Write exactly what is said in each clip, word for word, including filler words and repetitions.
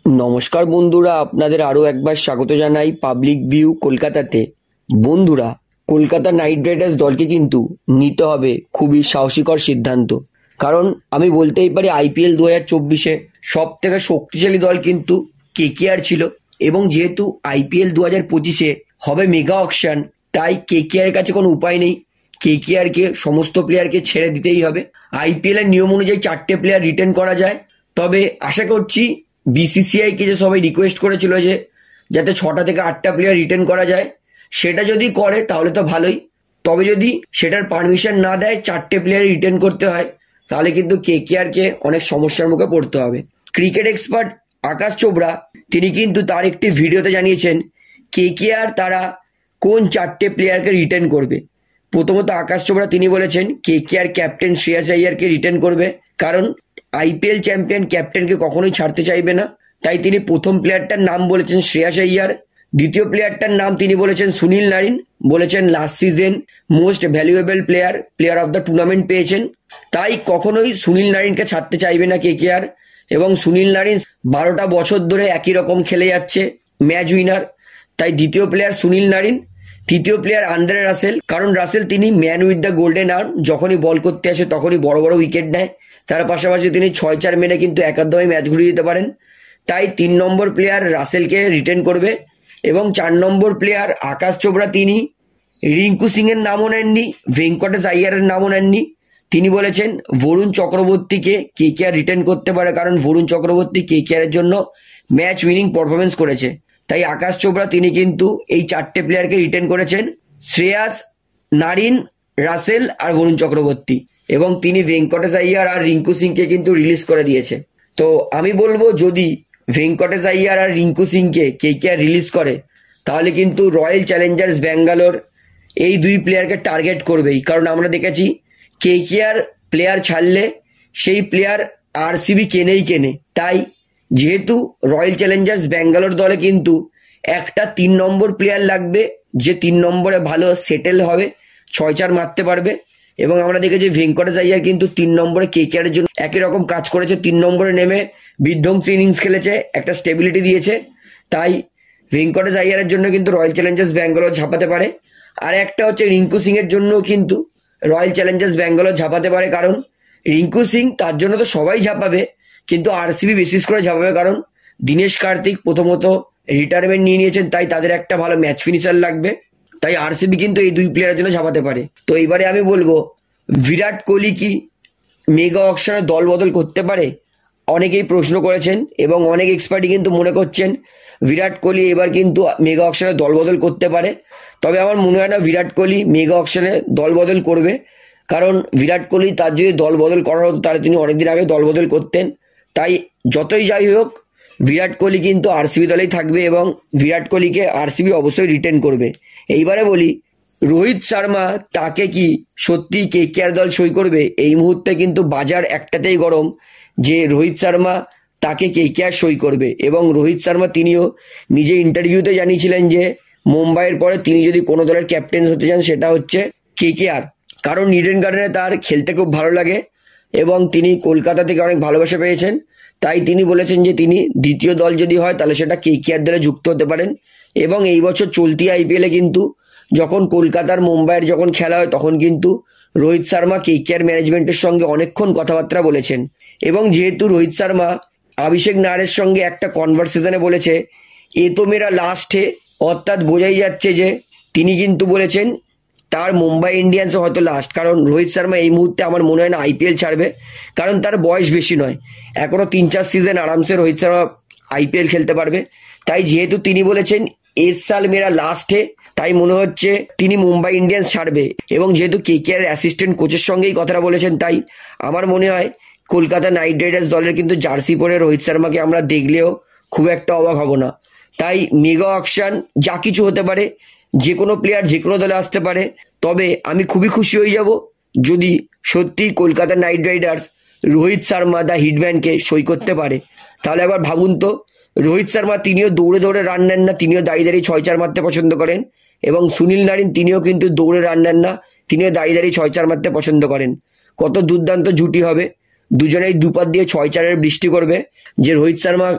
নমস্কার বন্ধুরা, আপনাদের আরও একবার স্বাগত জানাই পাবলিক ভিউ কলকাতাতে। বন্ধুরা, কলকাতা নাইট রাইডার্স দলকে কিন্তু নিতে হবে খুবই সাহসীকর সিদ্ধান্ত। কারণ আমি বলতেই পারি আইপিএল দু হাজার চব্বিশে সব থেকে শক্তিশালী দল কিন্তু কেকেআর ছিল, এবং যেহেতু আইপিএল দু হাজার পঁচিশে হবে মেগা অকশন, তাই কেকেআর এর কাছে কোনো উপায় নেই, কেকেআরকে সমস্ত প্লেয়ারকে ছেড়ে দিতেই হবে। আইপিএল এর নিয়ম অনুযায়ী চারটে প্লেয়ার রিটেন করা যায়, তবে আশা করছি বিসিসিআই কে যে সবাই রিকোয়েস্ট করেছিল যে যাতে ছটা থেকে আটটা প্লেয়ার রিটেন করা যায়, সেটা যদি করে তাহলে তো ভালোই। তবে যদি সেটার পারমিশন না দেয়, চারটে প্লেয়ার রিটেন করতে হয়, তাহলে কিন্তু কেকেআর কে অনেক সমস্যার মুখে পড়তে হবে। ক্রিকেট এক্সপার্ট আকাশ চোপড়া তিনি কিন্তু তার একটি ভিডিওতে জানিয়েছেন কেকেআর তারা কোন চারটে প্লেয়ারকে রিটেন করবে। প্রথমত আকাশ চোপড়া তিনি বলেছেন কেকেআর ক্যাপ্টেন শ্রেয়াস আইয়ারকে রিটেন করবে, কারণ আইপিএল চ্যাম্পিয়ন ক্যাপ্টেনকে কখনোই ছাড়তে চাইবে না। তাই তিনি প্রথম প্লেয়ারটার নাম বলেছেন শ্রেয়াস আইয়ার। দ্বিতীয় প্লেয়ারটার নাম তিনি বলেছেন সুনীল নারিন, বলেছেন last season most valuable player player of the tournament পেয়েছেন, তাই কখনোই সুনীল নারিনকে ছাড়তে চাইবে না কেকেআর। এবং সুনীল নারিন বারোটা বছর ধরে একই রকম খেলে যাচ্ছে, ম্যাচ উইনার, তাই দ্বিতীয় প্লেয়ার সুনীল নারিন। তৃতীয় প্লেয়ার আন্দ্রে রাসেল, কারণ রাসেল তিনি man with the golden arm, যখনই বল করতে আসে তখনই বড় বড় উইকেট নেয়, তার পাশাপাশি তিনি ছয় চার মেরে কিন্তু একাদমে ম্যাচ ঘুরিয়ে দিতে পারেন। তাই তিন নম্বর প্লেয়ার রাসেলকে রিটেন করবে। এবং চার নম্বর প্লেয়ার আকাশ চোপড়া তিনি রিঙ্কু সিং এর নামও নেননি, ভেঙ্কটেশ আইয়ারের নামও নেননি, তিনি বলেছেন বরুণ চক্রবর্তীকে কেকেআর রিটেন করতে পারে, কারণ বরুণ চক্রবর্তী কেকেআর এর জন্য ম্যাচ উইনিং পারফরমেন্স করেছে। তাই আকাশ চোপড়া তিনি কিন্তু এই চারটে প্লেয়ারকে রিটেন করেছেন, শ্রেয়াস, নারিন, রাসেল আর বরুণ চক্রবর্তী, এবং তিনি ভেঙ্কটেশ আইয়ার আর রিঙ্কু সিংকে কিন্তু রিলিজ করে দিয়েছে। তো আমি বলবো যদি ভেঙ্কটেশ আইয়ার আর রিঙ্কু সিংকে কেকেআর রিলিজ করে, তাহলে কিন্তু রয়্যাল চ্যালেঞ্জার্স ব্যাঙ্গালোর এই দুই প্লেয়ারকে টার্গেট করবেই, কারণ আমরা দেখেছি কেকেআর প্লেয়ার ছাড়লে সেই প্লেয়ার আরসিবি কেনেই কেনে। তাই যেহেতু রয়্যাল চ্যালেঞ্জার্স ব্যাঙ্গালোর দলে কিন্তু একটা তিন নম্বর প্লেয়ার লাগবে, যে তিন নম্বরে ভালো সেটেল হবে, ছয় চার মারতে পারবে। এবং আমরা দেখেছি ভেঙ্কটেশ আইয়ার কিন্তু তিন নম্বরে কেকেআর এর জন্য একই রকম কাজ করেছে, তিন নম্বরে নেমে বিধ্বংসী ইনিংস খেলেছে, একটা স্টেবিলিটি দিয়েছে। তাই ভেঙ্কটেশ আইয়ারের জন্য কিন্তু রয়্যাল চ্যালেঞ্জার্স ব্যাঙ্গালোর ঝাঁপাতে পারে। আর একটা হচ্ছে রিঙ্কু সিং এর জন্য কিন্তু রয়্যাল চ্যালেঞ্জার্স ব্যাঙ্গালোর ঝাঁপাতে পারে, কারণ রিঙ্কু সিং তার জন্য তো সবাই ঝাঁপাবে, কিন্তু আরসিবি বিশেষ করে ঝাঁপাবে, কারণ দীনেশ কার্তিক প্রথমত রিটায়ারমেন্ট নিয়ে নিয়েছেন, তাই তাদের একটা ভালো ম্যাচ ফিনিশার লাগবে। তাই আরসিবি কিন্তু এই দুই প্লেয়ারের জন্য ঝাঁপাতে পারে। তো এবারে আমি বলবো বিরাট কোহলি কি মেগা অকশনে দল বদল করতে পারে? অনেকেই প্রশ্ন করেছেন এবং অনেক এক্সপার্টই কিন্তু মনে করছেন বিরাট কোহলি এবার কিন্তু মেগা অকশনে দল বদল করতে পারে। তবে আমার মনে হয় না বিরাট কোহলি মেগা অকশনে দল বদল করবে, কারণ বিরাট কোহলি তার যদি দল বদল করার হতো তাহলে তিনি অনেকদিন আগে দল বদল করতেন। তাই যতই যাই হোক বিরাট কোহলি কিন্তু আরসিবি দলেই থাকবে, এবং বিরাট কোহলিকে আরসিবি অবশ্যই রিটেন করবে। এইবারে বলি রোহিত শর্মা তাকে কি সত্যি কেকেআর দল সই করবে? এই মুহূর্তে কিন্তু বাজার একটাতেই গরম যে রোহিত শর্মা তাকে কেকেআর সই করবে। এবং রোহিত শর্মা তিনিও নিজে ইন্টারভিউতে জানিয়েছিলেন যে মুম্বাইয়ের পরে তিনি যদি কোনো দলের ক্যাপ্টেন হতে চান সেটা হচ্ছে কেকেআর, কারণ ইডেন গার্ডেনে তার খেলতে খুব ভালো লাগে এবং তিনি কলকাতা থেকে অনেক ভালোবাসা পেয়েছেন। তাই তিনি বলেছেন যে তিনি দ্বিতীয় দল যদি হয় তাহলে সেটা কেকেআর দলে যুক্ত হতে পারেন। এবং এই বছর চলতি আইপিএলে কিন্তু যখন কলকাতার মুম্বাইয়ের যখন খেলা হয় তখন কিন্তু রোহিত শর্মা কেকেআর ম্যানেজমেন্টের সঙ্গে অনেকক্ষণ কথাবার্তা বলেছেন। এবং যেহেতু রোহিত শর্মা অভিষেক নায়ারের সঙ্গে একটা কনভারসেশনে বলেছে এ তো মেরা লাস্ট হে, অর্থাৎ বোঝাই যাচ্ছে যে তিনি কিন্তু বলেছেন তার মুম্বাই ইন্ডিয়ান্স হয়তো লাস্ট, কারণ রোহিত শর্মা এই মুহূর্তে আমার মনে হয় না আইপিএল ছাড়বে, কারণ তার বয়স বেশি নয়, এখনো তিন চার সিজন আরামসে রোহিত শর্মা আইপিএল খেলতে পারবে। তাই যেহেতু তিনি বলেছেন এস সাল মেরা লাস্ট হে, তাই মনে হচ্ছে তিনি মুম্বাই ইন্ডিয়ান্স ছাড়বে। এবং যেহেতু কেকেআর অ্যাসিস্ট্যান্ট কোচের সঙ্গেই কথাটা বলেছেন, তাই আমার মনে হয় কলকাতা নাইট রাইডার্স দলের কিন্তু জার্সি পরে রোহিত শর্মাকে আমরা দেখলেও খুব একটা অবাক হব না। তাই মেগা অকশন যা কিছু হতে পারে, যে কোনো প্লেয়ার যে কোনো দলে আসতে পারে। তবে আমি খুবই খুশি হয়ে যাব যদি সত্যি Kolkata knight riders Rohit Sharma the হিটম্যানকে সই করতে পারে। তাহলে একবার ভাবুন তো, রোহিত শর্মা তিনিও দৌড়ে দৌড়ে রান নেন না, তিনিও দাঁড়িয়ে দাঁড়িয়ে ছয় চার মারতে পছন্দ করেন। এবং সুনীল নারিন তিনিও কিন্তু দৌড়ে রান নেন না, তিনিও দাঁড়িয়ে দাঁড়িয়ে ছয় চার মারতে পছন্দ করেন। কত দুর্দান্ত জুটি হবে, দুজনেই দুপাত দিয়ে ছয় চারের বৃষ্টি করবে। যে রোহিত শর্মা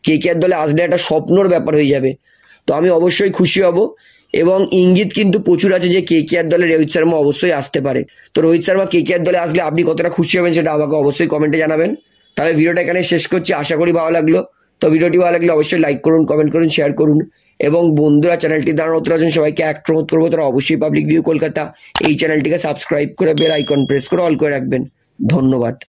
কেকেআর দলে আসলে একটা স্বপ্নর ব্যাপার হয়ে যাবে। তো আমি অবশ্যই খুশি হব এবং ইঙ্গিত কিন্তু প্রচুর আছে যে কেকেআর দলে রোহিত শর্মা অবশ্যই আসতে পারে। তো রোহিত শর্মা কেকেআর দলে আসলে আপনি কতটা খুশি হবেন সেটা আমাকে অবশ্যই কমেন্টে জানাবেন। তাহলে ভিডিওটা এখানে শেষ করছি, আশা করি ভালো লাগলো। তো ভিডিওটি ভালো লাগলে অবশ্যই লাইক করুন, কমেন্ট করুন, শেয়ার করুন এবং বন্ধুরা চ্যানেলটি দ্বারা নতুন আছেন সবাইকে এক অনুরোধ করবো তারা অবশ্যই পাবলিক ভিউ কলকাতা এই চ্যানেলটিকে সাবস্ক্রাইব করে বেল আইকন প্রেস করে অল করে রাখবেন। ধন্যবাদ।